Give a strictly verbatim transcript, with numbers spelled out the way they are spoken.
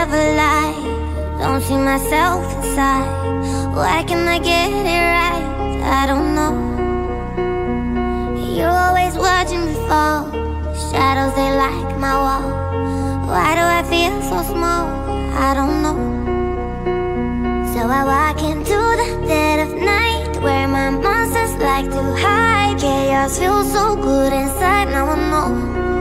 ever lie. Don't see myself inside. Why can't I get it right? I don't know. You're always watching me fall. Shadows, they like my wall. Why do I feel so small? I don't know. So I walk into the dead of night, where my monsters like to hide. Chaos feels so good inside, now I know.